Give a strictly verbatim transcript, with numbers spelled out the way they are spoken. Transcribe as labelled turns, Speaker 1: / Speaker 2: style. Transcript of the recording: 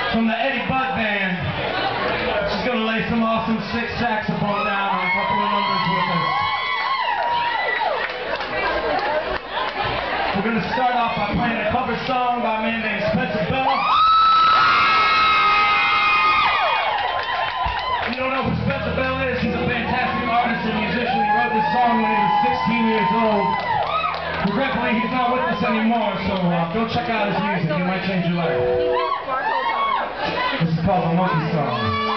Speaker 1: from the Eddie Budd Band. She's going to lay some awesome six saxophone down on a couple of numbers with us. We're going to start off by playing a cover song by a man named Spencer Bella. If you don't know who Spencer Bella is, he's a fantastic artist and musician. He wrote this song when he was sixteen years old. Regretfully, he's not with us anymore, so uh, go check out his music. It might change your life. This is called The Monkey Song.